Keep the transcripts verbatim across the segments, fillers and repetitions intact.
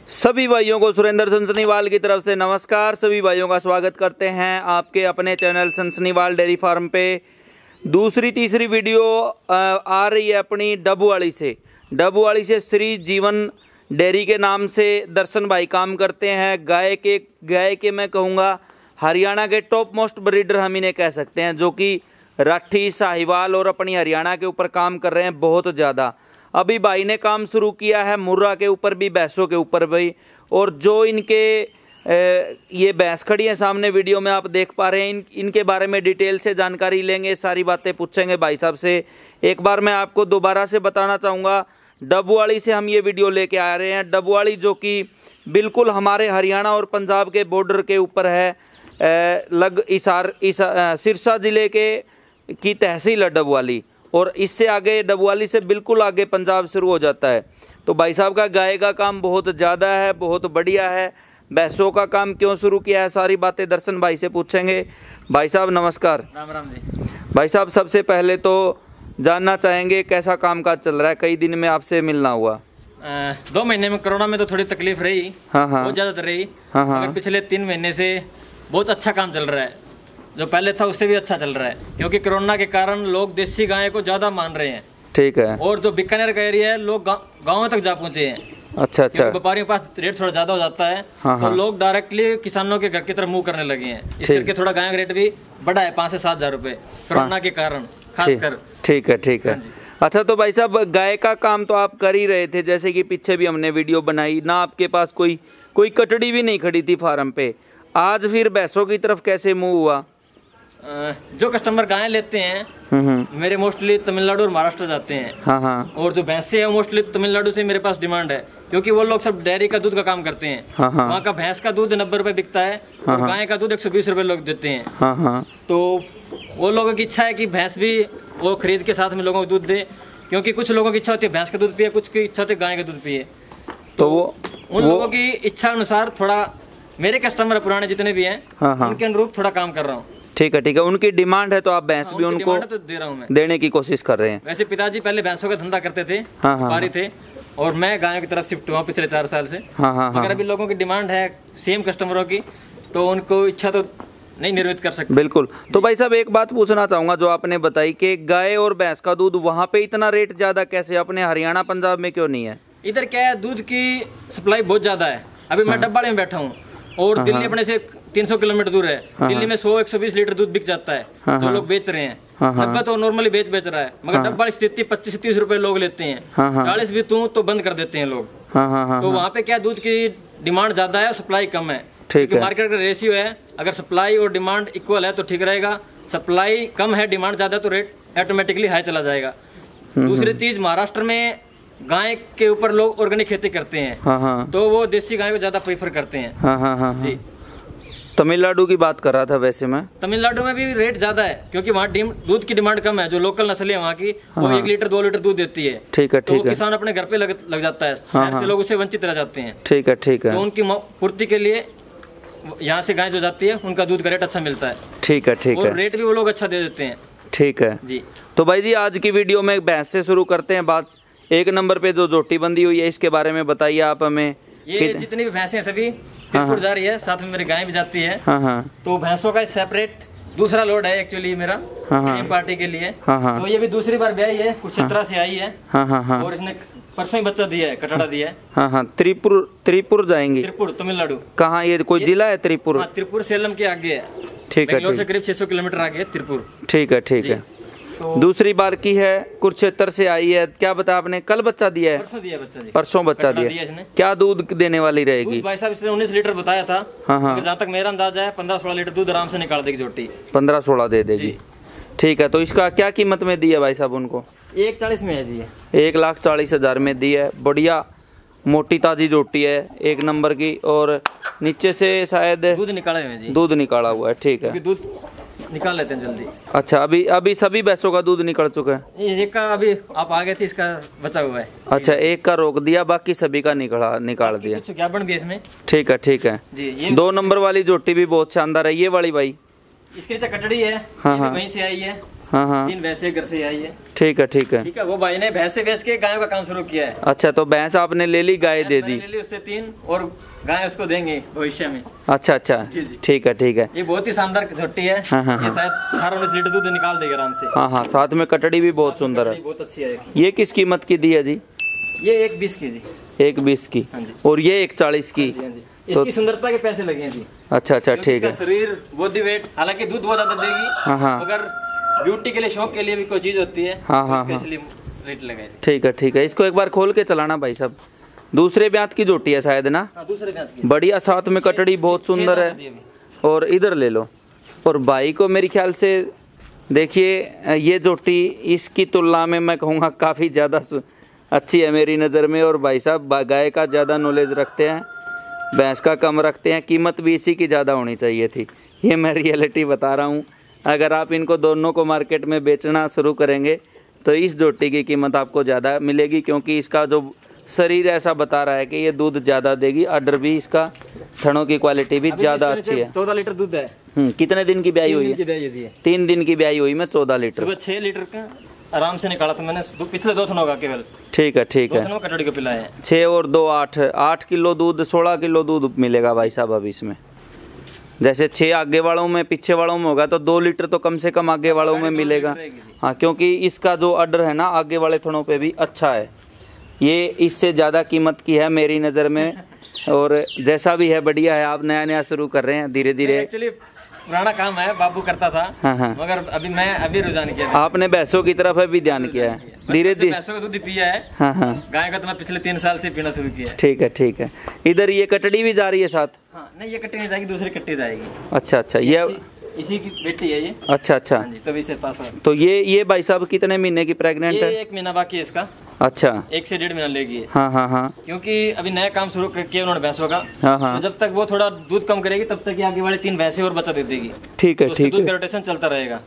सभी भाइयों को सुरेंद्र सनसनीवाल की तरफ से नमस्कार। सभी भाइयों का स्वागत करते हैं आपके अपने चैनल सनसनीवाल डेयरी फार्म पे। दूसरी तीसरी वीडियो आ रही है अपनी डबुवाली से। डबुवाली से श्री जीवन डेयरी के नाम से दर्शन भाई काम करते हैं। गाय के गाय के मैं कहूँगा हरियाणा के टॉप मोस्ट ब्रीडर हम इन्हें कह सकते हैं, जो कि राठी, साहिवाल और अपनी हरियाणा के ऊपर काम कर रहे हैं बहुत ज़्यादा। अभी भाई ने काम शुरू किया है मुर्रा के ऊपर भी, भैंसों के ऊपर भी। और जो इनके ए, ये भैंस खड़ी है सामने वीडियो में आप देख पा रहे हैं, इन इनके बारे में डिटेल से जानकारी लेंगे, सारी बातें पूछेंगे भाई साहब से। एक बार मैं आपको दोबारा से बताना चाहूँगा, डबुवाली से हम ये वीडियो लेके आ रहे हैं। डबुवाली जो कि बिल्कुल हमारे हरियाणा और पंजाब के बॉर्डर के ऊपर है, ए, लग इसार इसा, सिरसा ज़िले के की तहसील है डबुवाली, और इससे आगे डबुवाली से बिल्कुल आगे पंजाब शुरू हो जाता है। तो भाई साहब का गाय का काम बहुत ज़्यादा है, बहुत बढ़िया है। भैंसों का काम क्यों शुरू किया है, सारी बातें दर्शन भाई से पूछेंगे। भाई साहब नमस्कार। राम राम जी। भाई साहब सबसे पहले तो जानना चाहेंगे कैसा काम काज चल रहा है, कई दिन में आपसे मिलना हुआ। आ, दो महीने में कोरोना में तो थोड़ी तकलीफ रही, हाँ हाँ बहुत ज़्यादा रही। हाँ हाँ मगर पिछले तीन महीने से बहुत अच्छा काम चल रहा है। जो पहले था उससे भी अच्छा चल रहा है, क्योंकि कोरोना के कारण लोग देसी गाय को ज़्यादा मान रहे हैं। ठीक है। और जो बीकानेर का एरिया है, लोग गाँव तक जा पहुँचे हैं। अच्छा अच्छा। व्यापारियों के पास रेट थोड़ा ज़्यादा हो जाता है, हाँ, तो हाँ। लोग डायरेक्टली किसानों के घर की तरफ मूव करने लगे हैं। इस करके थोड़ा गाय का रेट भी बढ़ा है, पाँच से सात हज़ार रुपये कोरोना के कारण खासकर। ठीक है ठीक है। अच्छा तो भाई साहब गाय का काम तो आप कर ही रहे थे, जैसे कि पीछे भी हमने वीडियो बनाई ना, आपके पास कोई कोई कटड़ी भी नहीं खड़ी थी फार्म पे। आज फिर भैंसों की तरफ कैसे मूव हुआ? जो कस्टमर गायें लेते हैं मेरे मोस्टली तमिलनाडु और महाराष्ट्र जाते हैं। हाँ हाँ। और जो भैंसे हैं मोस्टली तमिलनाडु से मेरे पास डिमांड है, क्योंकि वो लोग सब डेयरी का दूध का काम करते हैं। हाँ हाँ। वहाँ का भैंस का दूध नब्बे रुपए बिकता है, हाँ, और गाय का दूध एक सौ बीस रुपए लोग देते हैं। हाँ हाँ। तो वो लोगों की इच्छा है कि भैंस भी वो खरीद के साथ में लोगों को दूध दे, क्योंकि कुछ लोगों की इच्छा होती है भैंस का दूध पिए, कुछ की इच्छा होती है गाय का दूध पिए। तो वो उन लोगों की इच्छा अनुसार थोड़ा मेरे कस्टमर पुराने जितने भी हैं, उनके अनुरूप थोड़ा काम कर रहा हूँ। ठीक है ठीक है। उनकी डिमांड है तो आप भैंस भी उनको तो दे रहा हूँ मैं, देने की कोशिश कर रहे हैं। वैसे पिताजी पहले भैंसों का धंधा करते थे, हाँ हाँ, पारी थे, और मैं गायों की तरफ शिफ्ट हुआ पिछले चार साल से। हाँ हाँ, मगर अभी लोगों की डिमांड है सेम कस्टमरों की, तो उनको इच्छा तो नहीं निर्मित कर सकते। बिल्कुल। तो भाई साहब एक बात पूछना चाहूंगा, जो आपने बताई कि गाय और भैंस का दूध वहाँ पे इतना रेट ज्यादा कैसे, अपने हरियाणा पंजाब में क्यों नहीं है? इधर क्या है, दूध की सप्लाई बहुत ज्यादा है। अभी मैं डब्बाड़े में बैठा हूँ और दिल्ली अपने से तीन सौ किलोमीटर दूर है। दिल्ली में सौ एक सौ बीस लीटर दूध बिक जाता है, जो लोग बेच रहे हैं। नब्बे तो नॉर्मली बेच बेच रहा है, मगर डब्बा स्थिति पच्चीस तीस रुपए लोग लेते हैं, चालीस भी तू तो बंद कर देते हैं लोग। तो वहाँ पे क्या दूध की डिमांड ज्यादा है और सप्लाई कम है। क्योंकि मार्केट का रेशियो है, अगर सप्लाई और डिमांड इक्वल है तो ठीक रहेगा। सप्लाई कम है, डिमांड ज्यादा, तो रेट ऑटोमेटिकली हाई चला जाएगा। दूसरी चीज, महाराष्ट्र में गाय के ऊपर लोग ऑर्गेनिक खेती करते हैं, हाँ हाँ। तो वो देसी गाय को ज्यादा प्रीफर करते हैं। हाँ हाँ हाँ जी। तमिलनाडु की बात कर रहा था, वैसे मैं तमिलनाडु में भी रेट ज्यादा है, क्योंकि वहाँ दूध की डिमांड कम है। जो लोकल नस्लें है वहाँ की, वो एक लीटर दो लीटर दूध देती है। ठीक है ठीक है। तो किसान अपने घर पे लग, लग जाता है, शहर से लोग उससे वंचित रह जाते हैं। ठीक है ठीक है। तो उनकी पूर्ति के लिए यहाँ से गाय जो जाती है उनका दूध का रेट अच्छा मिलता है। ठीक है ठीक है। और रेट भी वो लोग अच्छा दे देते हैं। ठीक है जी। तो भाई जी आज की वीडियो में भैंस से शुरू करते हैं बात। एक नंबर पे जो जोटी बंदी हुई है, इसके बारे में बताइए आप हमें। ये जितनी भी भैंसें हैं सभी तिरपुर जा रही है, साथ में मेरी गाय भी जाती है। हाँ हाँ। तो भैंसों का सेपरेट दूसरा लोड है एक्चुअली मेरा, हाँ हाँ। सेम पार्टी के लिए। हाँ हाँ। तो ये भी दूसरी बार ब्याई है, कुछ क्षेत्र से आई है। हाँ हाँ हाँ। और इसने परसों ही बच्चा दिया है, कटाड़ा दिया है। हाँ हाँ। त्रिपुर त्रिपुर जाएंगे? त्रिपुर तमिलनाडु। कहाँ, ये कोई जिला है त्रिपुर? हाँ, त्रिपुर सेलम के आगे है। ठीक है। बेंगलोर से करीब छह सौ किलोमीटर आगे है त्रिपुर। ठीक है ठीक है। तो दूसरी बार की है, कुरुक्षेत्र से आई है। क्या बताया आपने, कल बच्चा दिया है? परसों दिया बच्चा जी। परसों बच्चा दिया, दिया इसने। क्या दूध देने वाली रहेगी? भाई साहब इसने उन्नीस लीटर बताया था। हाँ हाँ। जहाँ तक मेरा अंदाजा है पंद्रह सोलह लीटर दूध आराम से निकाल देगी जोटी। पंद्रह सोलह दे देगी। ठीक है। तो इसका क्या कीमत में दी है भाई साहब उनको? एक चालीस में है जी। एक लाख चालीस हजार में दी है। बढ़िया मोटी ताजी जोटी है, एक नंबर की। और नीचे से शायद दूध निकाला हुआ है जी। दूध निकाला हुआ है। ठीक है। दूध निकाल लेते हैं जल्दी। अच्छा, अभी अभी सभी भैंसों का दूध निकल चुका है? एक का अभी आप आ गए थे, इसका बचा हुआ है। अच्छा, एक का रोक दिया, बाकी सभी का निकाला निकाल दिया। ज्ञापन भी इसमें। ठीक है ठीक है जी। ये दो नंबर वाली जोटी भी बहुत शानदार है। ये वाली भाई इसकी कटड़ी है। हाँ हाँ। वहीं से आई है। हाँ हाँ। तीन भैंसे घर से आई है। ठीक है ठीक है ठीक है। वो भाई ने भैंसे बेच के गायों का काम शुरू किया है। अच्छा, तो भैंस आपने ले ली, गाय दे दी? ले ली उससे तीन, और गाय उसको देंगे भविष्य में। अच्छा अच्छा, ठीक है ठीक है। ये बहुत ही शानदार झोटी है। हाँ हाँ। ये शायद अठारह उन्नीस लीटर दूध निकाल देगा आराम से। हाँ हाँ, साथ में कटड़ी भी बहुत सुंदर है, बहुत अच्छी है। ये किस कीमत की दी है जी? ये एक बीस की जी। एक बीस की, और ये एक चालीस की। तो इसकी सुंदरता के पैसे लगे हैं जी। अच्छा अच्छा, ठीक है। शरीर, बॉडी वेट, हालांकि दूध बहुत ज्यादा देगी। हाँ हाँ। अगर ब्यूटी के लिए, शौक के लिए भी कोई चीज होती है, हाँ हाँ, इसलिए रेट लगाए। ठीक है ठीक है। इसको एक बार खोल के चलाना भाई साहब। दूसरे ब्यात की जोटी है शायद ना? हाँ, दूसरे ब्यात की। बढ़िया, साथ में कटड़ी बहुत सुंदर है। और इधर ले लो। और भाई को मेरे ख्याल से देखिए, ये जोटी इसकी तुलना में मैं कहूँगा काफ़ी ज़्यादा अच्छी है मेरी नज़र में। और भाई साहब गाय का ज़्यादा नॉलेज रखते हैं, भैंस का कम रखते हैं, कीमत भी इसी की ज़्यादा होनी चाहिए थी। ये मैं रियलिटी बता रहा हूँ। अगर आप इनको दोनों को मार्केट में बेचना शुरू करेंगे तो इस जोटी की कीमत आपको ज़्यादा मिलेगी, क्योंकि इसका जो शरीर ऐसा बता रहा है कि ये दूध ज़्यादा देगी। अडर भी इसका, थनों की क्वालिटी भी ज़्यादा अच्छी है। चौदह लीटर दूध है। हम्म, कितने दिन की ब्याई हुई है? तीन दिन की ब्याई हुई में चौदह लीटर। सुबह छह लीटर का आराम से निकाला था मैंने, पिछले दो थनों का केवल। ठीक है ठीक है। दो कटड़ी को पिलाए हैं। छः और दो आठ, आठ किलो दूध, सोलह किलो दूध मिलेगा भाई साहब अब इसमें। जैसे छः आगे वालों में, पीछे वालों में होगा तो दो लीटर तो कम से कम आगे वालों में मिलेगा। हाँ, क्योंकि इसका जो अडर है ना आगे वाले थनों पे भी अच्छा है। ये इससे ज़्यादा कीमत की है मेरी नज़र में। और जैसा भी है बढ़िया है। आप नया नया शुरू कर रहे हैं धीरे धीरे। एक्चुअली पुराना काम है, बाबू करता था। हाँ हाँ। मगर अभी मैं अभी रुझान किया। आपने भैंसों की तरफ भी ध्यान किया है धीरे धीरे। भैंसों का दूध पिया है। हाँ हाँ। गाय का तो मैं पिछले तीन साल से पीना शुरू किया है। ठीक है ठीक है। इधर ये कटड़ी भी जा रही है साथ? हाँ, नहीं ये कट्टी नहीं जाएगी, दूसरी कट्टी जाएगी। अच्छा अच्छा, ये इसी की बेटी है ये। अच्छा अच्छा, तभी से पास है। तो ये ये भाई साहब कितने महीने की प्रेग्नेंट है? एक महीना बाकी है इसका। अच्छा, एक से डेढ़ महीना लेगी। हाँ हाँ हाँ। क्योंकि अभी नया काम शुरू किया उन्होंने भैंसों का। हाँ हाँ। तो जब तक वो थोड़ा दूध कम करेगी तब तक ये आगे वाले तीन भैंसे और बच्चा दे देगी। ठीक है तो ठीक है। दूध का रोटेशन चलता रहेगा।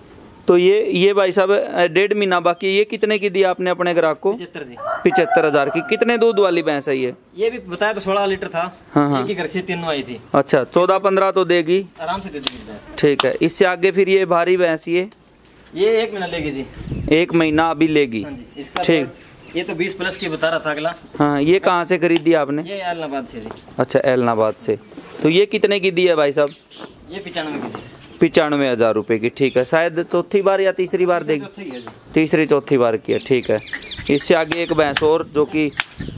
तो ये ये भाई साहब डेढ़ महीना बाकी, ये कितने की दी आपने अपने ग्राहक को? पचहत्तर जी। पिछहत्तर हजार की। कितने दूध वाली भैंस है ये? ये भी बताया तो सोलह लीटर था। हाँ हाँ। एक ही घर से तीनों आई थी। अच्छा, चौदह पंद्रह तो देगी आराम से दे देगी। ठीक है। इससे आगे फिर ये भारी भैंस ये ये एक महीना लेगी जी। एक महीना अभी लेगी। ठीक। तो ये तो बीस प्लस की बता रहा था अगला। हाँ, ये कहाँ से खरीदी आपने? ये एलनाबाद से जी। अच्छा, एलनाबाद से। तो ये कितने की दी है भाई साहब? ये पिचानवे की दी। पिचानवे हजार रुपये की। ठीक है। शायद चौथी बार या तीसरी बार देगी? तीसरी चौथी बार की है। ठीक है। इससे आगे एक भैंस और जो कि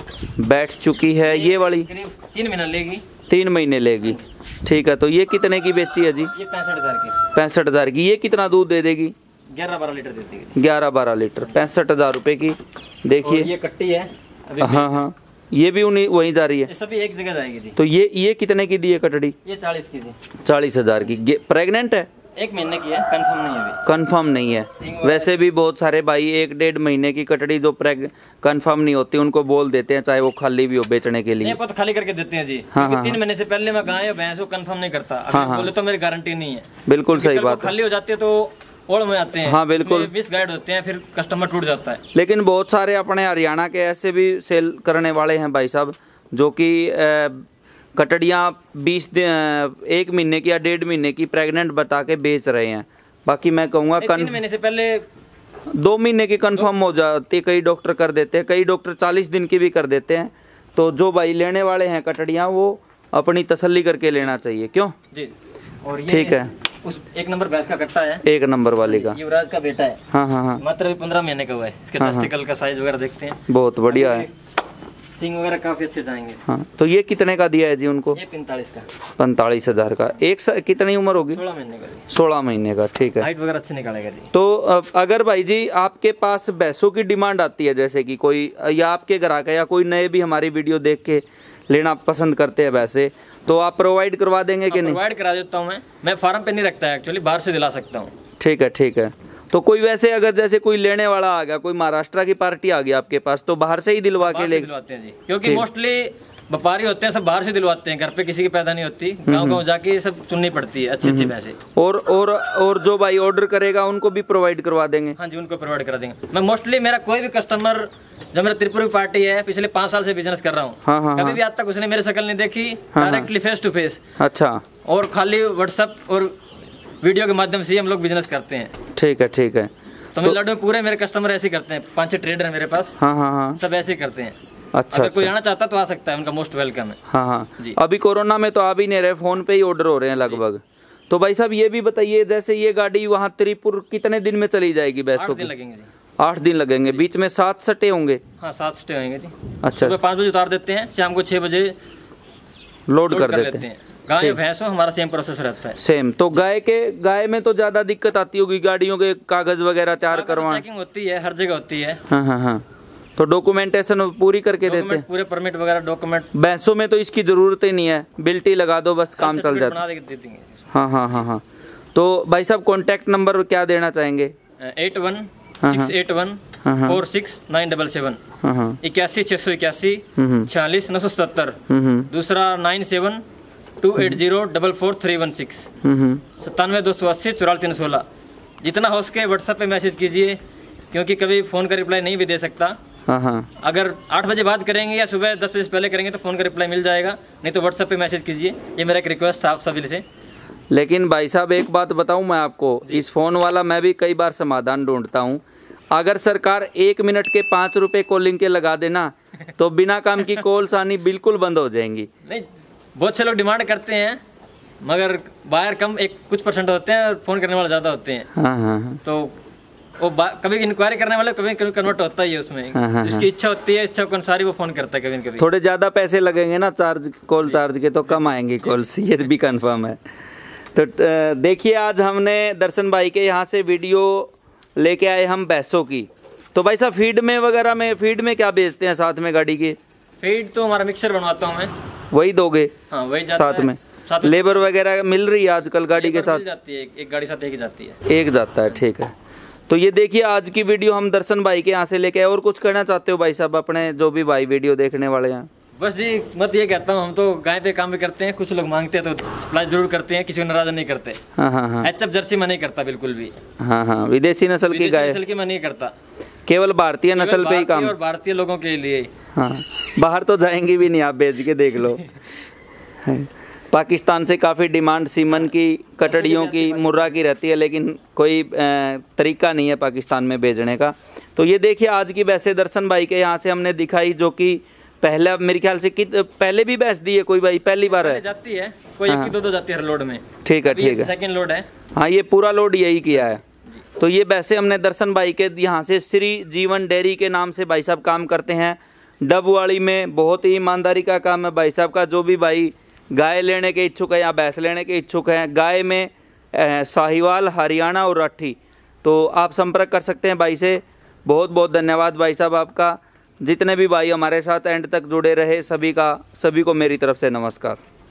बैठ चुकी है, ये वाली तीन महीना लेगी। तीन महीने लेगी। ठीक है। तो ये कितने की बेची है जी? ये पैंसठ हजार की। पैंसठ हजार की। ये कितना दूध दे देगी? ग्यारह बारह लीटर देती है। ग्यारह बारह लीटर, पैंसठ हजार रुपये की। देखिए ये कट्टी है अभी। हाँ हाँ, ये भी उन्हीं वहीं जा रही है। ये सभी एक जगह जाएगी जी। तो ये ये कितने की दी है कटड़ी? ये चालीस की जी। चालीस हजार की। प्रेग्नेंट है? एक महीने की है, कंफर्म नहीं है अभी। कंफर्म नहीं है। वैसे भी बहुत सारे भाई एक डेढ़ महीने की कटड़ी जो प्रेग कंफर्म नहीं होती उनको बोल देते हैं, चाहे वो खाली भी हो बेचने के लिए। नहीं, तो खाली करके देते हैं जी। हाँ हाँ। तीन महीने से पहले मैं गाय या भैंस को कंफर्म नहीं करता। अगर हाँ हाँ। बोले तो मेरी गारंटी नहीं है। बिल्कुल सही बात। खाली हो जाती है तो ओढ़ में आते हैं। हाँ बिल्कुल, मिस गाइड होते हैं, फिर कस्टमर टूट जाता है। लेकिन बहुत सारे अपने हरियाणा के ऐसे भी सेल करने वाले हैं भाई साहब, जो कि कटड़ियाँ बीस एक महीने की या डेढ़ महीने की प्रेग्नेंट बता के बेच रहे हैं। बाकी मैं कहूँगा तीन महीने से पहले दो महीने की कंफर्म हो जाती, कई डॉक्टर कर देते हैं, कई डॉक्टर चालीस दिन की भी कर देते हैं। तो जो भाई लेने वाले हैं कटड़ियाँ वो अपनी तसल्ली करके लेना चाहिए। क्यों जी। और ये ठीक है। उस एक नंबर भैंस का कट्टा है, एक नंबर वाली का। युवराज का बेटा है। हाँ हाँ हाँ। मात्र अभी पंद्रह महीने का हुआ है। इसके टेस्टिकल का साइज वगैरह देखते हैं, बहुत बढ़िया है। सिंग वगैरह काफी अच्छे जाएंगे। हाँ, तो ये कितने का दिया है जी उनको? ये पैंतालीस का। पैंतालीस हजार का। एक सा, कितनी उम्र होगी? सोलह महीने का। सोलह महीने का। ठीक है। हाइट वगैरह अच्छे निकालेगा जी। तो अगर भाई जी आपके पास भैंसों की डिमांड आती है, जैसे कि कोई या आपके ग्राहक है या कोई नए भी हमारी वीडियो देख के लेना पसंद करते हैं वैसे, तो आप प्रोवाइड करवा देंगे कि नहीं? प्रोवाइड करा देता हूँ मैं। मैं फार्म पे नहीं रखता है एक्चुअली, बाहर से दिला सकता हूँ। ठीक है ठीक है। तो कोई वैसे अगर जैसे कोई लेने वाला आ गया, कोई महाराष्ट्र की पार्टी आ गई आपके पास, तो बाहर से ही दिलवा के ले दिलवाते हैं जी। क्योंकि मोस्टली व्यापारी होते हैं सब बाहर से दिलवाते हैं, घर पे किसी की पैदा नहीं होती। गाँव गाँव जाके सब चुननी पड़ती है अच्छी अच्छी भैंसे। और और और जो भाई ऑर्डर करेगा उनको भी प्रोवाइड करवा देंगे? हाँ जी, उनको प्रोवाइड करा देंगे। मैं मोस्टली मेरा कोई भी कस्टमर, जब मेरा त्रिपुरा की पार्टी है, पिछले पाँच साल से बिजनेस कर रहा हूँ। हाँ हाँ, कभी भी आज तक उसने मेरी शक्ल नहीं देखी, डायरेक्टली फेस टू फेस। अच्छा। और खाली व्हाट्सएप और वीडियो के माध्यम से ही हम लोग बिजनेस करते हैं। ठीक है ठीक है। तमिलनाडु में पूरे मेरे कस्टमर ऐसे करते हैं, पांच छह ट्रेडर है मेरे पास। हाँ हाँ हाँ, सब ऐसे ही करते हैं। अच्छा, अगर अच्छा। कोई आना चाहता तो आ सकता है, उनका मोस्ट वेलकम है। हाँ हाँ जी। अभी कोरोना में तो आ भी नहीं रहे, फोन पे ही ऑर्डर हो रहे हैं लगभग। तो भाई साहब ये भी बताइए, जैसे ये गाड़ी वहाँ त्रिपुर कितने दिन में चली जाएगी भैंसों आठ दिन की? लगेंगे जी। आठ दिन लगेंगे, बीच में सात सटे होंगे? हाँ सात स्टे होंगे जी। अच्छा, सुबह पाँच बजे उतार देते हैं, शाम को छह बजे लोड कर देते हैं। गाय और भैंस हो, हमारा सेम प्रोसेस रहता है। सेम। तो गाय के गाय में तो ज्यादा दिक्कत आती होगी, गाड़ियों के कागज वगैरह तैयार करवा? चेकिंग होती है, हर जगह होती है। हाँ हाँ हाँ। तो डॉक्यूमेंटेशन पूरी करके देते हैं? पूरे परमिट वगैरह डॉक्यूमेंट। भैंसों में तो इसकी जरूरत ही नहीं है, बिल्टी लगा दो बस काम चल जाता है। हाँ हाँ हाँ हाँ। तो भाई साहब कॉन्टैक्ट नंबर क्या देना चाहेंगे? Eight one six eight one four six nine double seven, इक्यासी छः सौ इक्यासी छियालीस नौ सौ सतहत्तर। दूसरा nine seven two eight zero double four three one six, सत्तानवे दो सौ अस्सी चौरासी तीन सोलह। जितना हो सके व्हाट्सएप पे मैसेज कीजिए, क्योंकि कभी फ़ोन का रिप्लाई नहीं भी दे सकता। हाँ हाँ। अगर आठ बजे बात करेंगे या सुबह दस बजे से पहले करेंगे तो फ़ोन का रिप्लाई मिल जाएगा, नहीं तो व्हाट्सएप पे मैसेज कीजिए। ये मेरा एक रिक्वेस्ट था आप सभी से। लेकिन भाई साहब एक बात बताऊं मैं आपको, इस फ़ोन वाला मैं भी कई बार समाधान ढूंढता हूं। अगर सरकार एक मिनट के पाँच रुपए कॉलिंग के लगा देना तो बिना काम की कॉल्स आनी बिल्कुल बंद हो जाएंगी। नहीं, बहुत से लोग डिमांड करते हैं, मगर बायर कम एक कुछ परसेंट होते हैं और फ़ोन करने वाले ज़्यादा होते हैं। हाँ हाँ हाँ। तो वो कभी इंक्वायरी करने वाले कभी कभी कन्वर्ट होता ही है उसमें। हाँ हाँ, जिसकी इच्छा होती है, इच्छा को अनुसार वो फ़ोन करता है। कभी कभी थोड़े ज़्यादा पैसे लगेंगे ना चार्ज, कॉल चार्ज के, तो कम आएंगी कॉल्स, ये भी कन्फर्म है। तो देखिए आज हमने दर्शन भाई के यहाँ से वीडियो लेके आए हम भैंसों की। तो भाई साहब फीड में वगैरह में, फीड में क्या बेचते हैं साथ में गाड़ी के? फीड तो हमारा मिक्सर बनवाता हूँ मैं। वही दोगे? हाँ वही साथ में। साथ लेबर वगैरह मिल रही है आजकल गाड़ी के साथ? जाती है, एक गाड़ी साथ एक ही जाती है। एक जाता है, ठीक है। तो ये देखिए आज की वीडियो हम दर्शन भाई के यहाँ से लेके आए। और कुछ कहना चाहते हो भाई साहब अपने जो भी भाई वीडियो देखने वाले हैं? बस जी मत ये कहता हूँ, हम तो गाय पे काम भी करते हैं, कुछ लोग मांगते हैं तो सप्लाई जरूर करते हैं, किसी को नाराज नहीं करते। हाँ हाँ हाँ। एच एफ जर्सी में नहीं करता बिल्कुल भी। हाँ हाँ, विदेशी नस्ल की गाय, नस्ल की मैं नहीं करता, केवल भारतीय नस्ल पे ही काम। और भारतीय लोगों के लिए। हाँ, बाहर तो जाएंगी भी नहीं, आप बेच के देख लो। पाकिस्तान से काफ़ी डिमांड सीमन की, कटड़ियों की, मुर्रा की रहती है, लेकिन कोई तरीका नहीं है पाकिस्तान में भेजने का। तो ये देखिए आज की भैंसें दर्शन भाई के यहाँ से हमने दिखाई, जो कि पहले मेरे ख्याल से कि पहले भी भैंस दी है कोई भाई? पहली बार है? जाती है कोई, हाँ। एक दो दो जाती है हर लोड में। ठीक है ठीक है, सेकंड लोड है। हाँ ये पूरा लोड यही किया है। तो ये भैंसें हमने दर्शन भाई के यहाँ से, श्री जीवन डेयरी के नाम से भाई साहब काम करते हैं डबवाड़ी में। बहुत ही ईमानदारी का काम है भाई साहब का। जो भी भाई गाय लेने के इच्छुक है या भैंस लेने के इच्छुक हैं, गाय में साहिवाल, हरियाणा और राठी, तो आप संपर्क कर सकते हैं भाई से। बहुत बहुत धन्यवाद भाई साहब आपका। जितने भी भाई हमारे साथ एंड तक जुड़े रहे, सभी का सभी को मेरी तरफ से नमस्कार।